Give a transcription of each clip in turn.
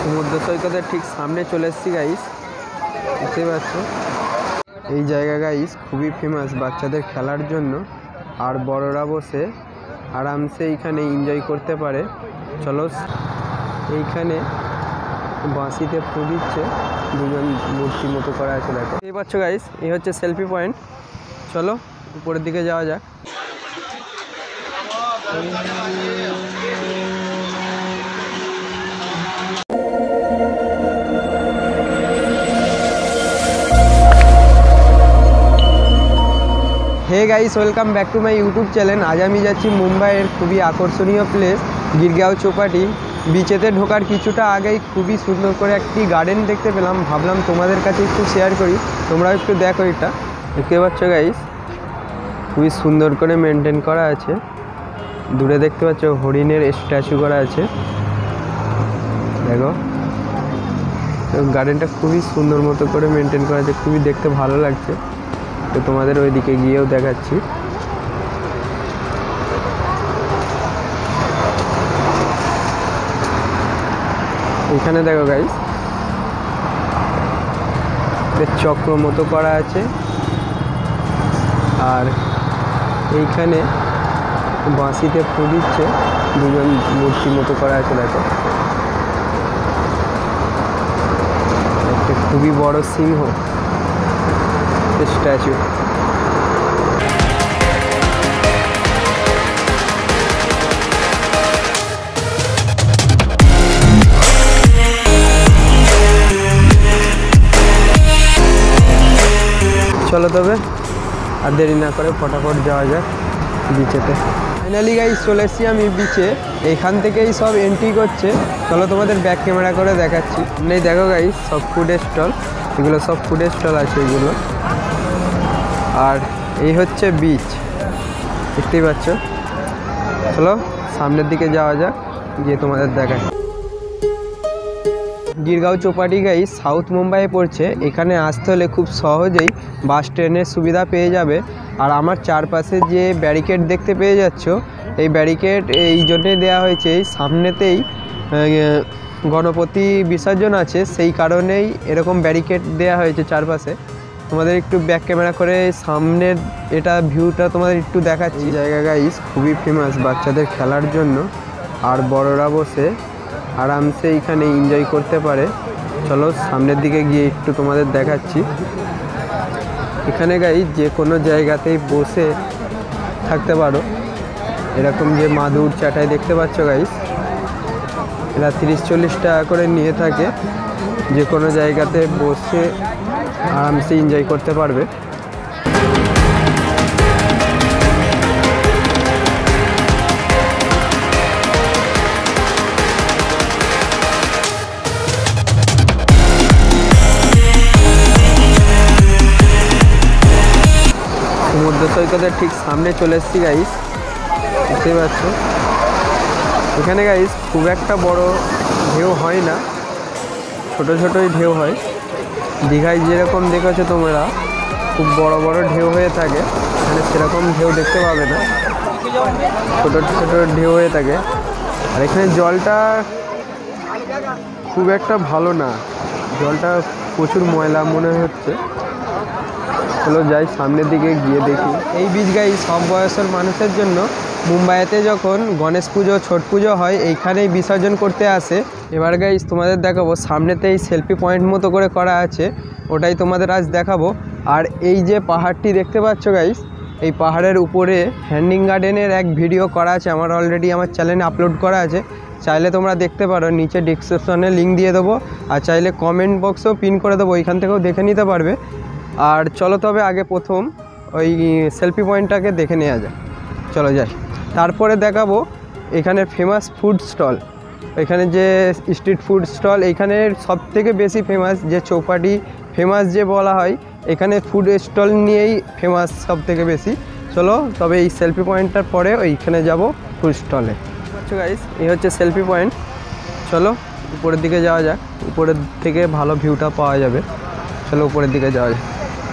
সমুদ্র সৈকতের ঠিক সামনে চলে এসেছি গাইস, দেখতে পাচ্ছ। এই জায়গা গাইস খুবই ফেমাস বাচ্চাদের খেলার জন্য, আর বড়রা বসে আরামসে এইখানে এনজয় করতে পারে। চলো, এইখানে বাঁশিতে ফু দিচ্ছে, দুজন মূর্তি মতো করা আছে, দেখো দেখতে পাচ্ছ গাইস। এই হচ্ছে সেলফি পয়েন্ট। চলো উপরের দিকে যাওয়া যাক। Hey guys, welcome back to my YouTube channel. আজ আমি যাচ্ছি মুম্বাইয়ের খুবই আকর্ষণীয় প্লেস গিরগাঁও চৌপাটি। বিচেতে ঢোকার কিছুটা আগেই খুবই সুন্দর করে একটি গার্ডেন দেখতে পেলাম, ভাবলাম তোমাদের কাছে একটু শেয়ার করি, তোমরাও একটু দেখো। এটা দেখতে পাচ্ছ গাইস, খুবই সুন্দর করে মেনটেন করা আছে। দূরে দেখতে পাচ্ছ হরিণের স্ট্যাচু করা আছে, দেখো। গার্ডেনটা খুবই সুন্দর মতো করে মেনটেন করা আছে, খুবই দেখতে ভালো লাগছে। তো তোমাদের ওইদিকে গিয়েও দেখাচ্ছি। এখানে দেখো গাইস, চক্র মতো করা আছে, আর এইখানে বাঁশিতে ফু দিচ্ছে, দুজন মূর্তি মতো করা আছে, দেখো। একটা খুবই বড় সিংহ স্ট্যাচু। চলো তবে আর দেরি না করে ফটাফট যাওয়া যাক বিচেতে। ফাইনালি গাইস চলে এসেছি আমি বিচে, এইখান থেকেই সব এন্ট্রি করছে। চলো তোমাদের ব্যাক ক্যামেরা করে দেখাচ্ছি। নেই দেখো গাইস, সব ফুডের স্টল, এগুলো সব ফুডের স্টল আছে এগুলো। আর এই হচ্ছে বিচ, দেখতেই পাচ্ছ। চলো সামনের দিকে যাওয়া যাক, গিয়ে তোমাদের দেখাই। গিরগাঁও চৌপাটি গাইস সাউথ মুম্বাইয়ে পড়ছে। এখানে আসতে হলে খুব সহজেই বাস ট্রেনের সুবিধা পেয়ে যাবে। আর আমার চারপাশে যে ব্যারিকেড দেখতে পেয়ে যাচ্ছ, এই ব্যারিকেড এই জন্যে দেওয়া হয়েছে, এই সামনেতেই গণপতি বিসর্জন আছে, সেই কারণেই এরকম ব্যারিকেড দেওয়া হয়েছে চারপাশে। তোমাদের একটু ব্যাক ক্যামেরা করে সামনের এটা ভিউটা তোমাদের একটু দেখাচ্ছি। জায়গা গাইস খুবই ফেমাস বাচ্চাদের খেলার জন্য, আর বড়রা বসে আরামসে এখানে এনজয় করতে পারে। চলো সামনের দিকে গিয়ে একটু তোমাদের দেখাচ্ছি। এখানে গাইস যে কোনো জায়গাতেই বসে থাকতে পারো, এরকম যে মাদুর চাটাই দেখতে পাচ্ছ গাইস, এরা 30-40 টাকা করে নিয়ে থাকে। যে কোনো জায়গাতে বসে আরামসে এনজয় করতে পারবে। সমুদ্র সৈকতের ঠিক সামনে চলে এসেছি গাইস, দেখতে পাচ্ছ। এখানে গাইস খুব একটা বড় ঢেউ হয় না, ছোট ছোটই ঢেউ হয়। দীঘায় যেরকম দেখেছো তোমরা খুব বড় বড় ঢেউ হয়ে থাকে, এখানে সেরকম ঢেউ দেখতে পাবে না, ছোট ছোট ঢেউ হয়ে থাকে। আর এখানে জলটা খুব একটা ভালো না, জলটা প্রচুর ময়লা মনে হচ্ছে। চলো যাই সামনের দিকে গিয়ে দেখি। এই বিচ গাইস সব বয়সের মানুষের জন্য। মুম্বাইতে যখন গণেশ পুজো, ছট পুজো হয়, এইখানেই বিসর্জন করতে আসে। এবার গাইস তোমাদের দেখাবো, সামনেতেই সেলফি পয়েন্ট মতো করে করা আছে, ওটাই তোমাদের আজ দেখাবো। আর এই যে পাহাড়টি দেখতে পাচ্ছ গাইস, এই পাহাড়ের উপরে হ্যাঙ্গিং গার্ডেনের এক ভিডিও করা আছে, আমার অলরেডি আমার চ্যানেলে আপলোড করা আছে, চাইলে তোমরা দেখতে পারো। নিচে ডিসক্রিপশনে লিঙ্ক দিয়ে দেবো, আর চাইলে কমেন্ট বক্সেও পিন করে দেবো, ওইখান থেকেও দেখে নিতে পারবে। আর চলো তবে আগে প্রথম ওই সেলফি পয়েন্টটাকে দেখে নেওয়া যায়, চলো যাই। তারপরে দেখাবো এখানে ফেমাস ফুড স্টল, এখানে যে স্ট্রিট ফুড স্টল, এখানে সব থেকে বেশি ফেমাস যে চৌপাটি ফেমাস যে বলা হয়, এখানে ফুড স্টল নিয়েই ফেমাস সব থেকে বেশি। চলো তবে এই সেলফি পয়েন্টটার পরে ওইখানে যাব ফুড স্টলে। আচ্ছা গাইস, এই হচ্ছে সেলফি পয়েন্ট। চলো উপরের দিকে যাওয়া যাক, উপরের থেকে ভালো ভিউটা পাওয়া যাবে। চলো উপরের দিকে যাওয়া যাক।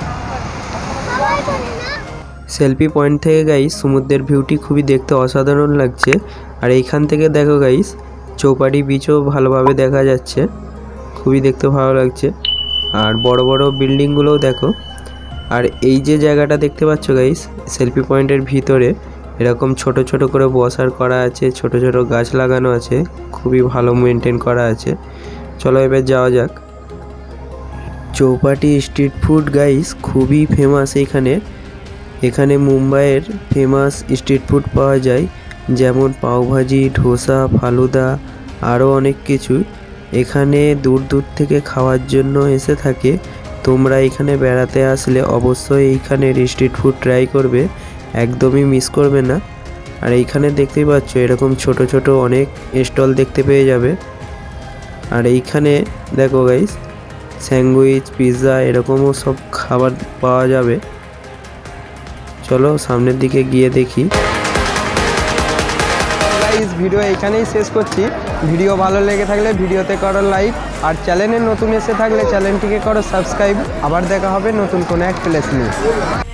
সেলফি পয়েন্ট থেকে গাইস সমুদ্রের ভিউটি খুবই দেখতে অসাধারণ লাগছে। আর এইখান থেকে দেখো গাইস চৌপাটি বিচও ভালোভাবে দেখা যাচ্ছে, খুবই দেখতে ভালো লাগছে। আর বড় বড় বিল্ডিংগুলোও দেখো। আর এই যে জায়গাটা দেখতে পাচ্ছ গাইস, সেলফি পয়েন্টের ভিতরে এরকম ছোট ছোট করে বসার করা আছে, ছোট ছোট গাছ লাগানো আছে, খুবই ভালো মেনটেন করা আছে। চলো এবার যাওয়া যাক। চৌপাটি স্ট্রিট ফুড গাইস খুবই ফেমাস এখানে মুম্বাইয়ের ফেমাস স্ট্রিট ফুড পাওয়া যায়, যেমন পাওভাজি, ধোসা, ফালুদা, আরও অনেক কিছু। এখানে দূর দূর থেকে খাওয়ার জন্য এসে থাকে। তোমরা এখানে বেড়াতে আসলে অবশ্যই এইখানের স্ট্রিট ফুড ট্রাই করবে, একদমই মিস করবে না। আর এইখানে দেখতেই পাচ্ছ এরকম ছোট ছোট অনেক স্টল দেখতে পেয়ে যাবে। আর এইখানে দেখো গাইস, স্যান্ডউইচ, পিৎজা এরকমও সব খাবার পাওয়া যাবে। চলো সামনের দিকে গিয়ে দেখি। গাইস ভিডিও এখানেই শেষ করছি। ভিডিও ভালো লেগে থাকলে ভিডিওতে করো লাইক, আর চ্যানেলে নতুন এসে থাকলে চ্যানেলটিকে করো সাবস্ক্রাইব। আবার দেখা হবে নতুন কোনো এক প্লেস নিয়ে।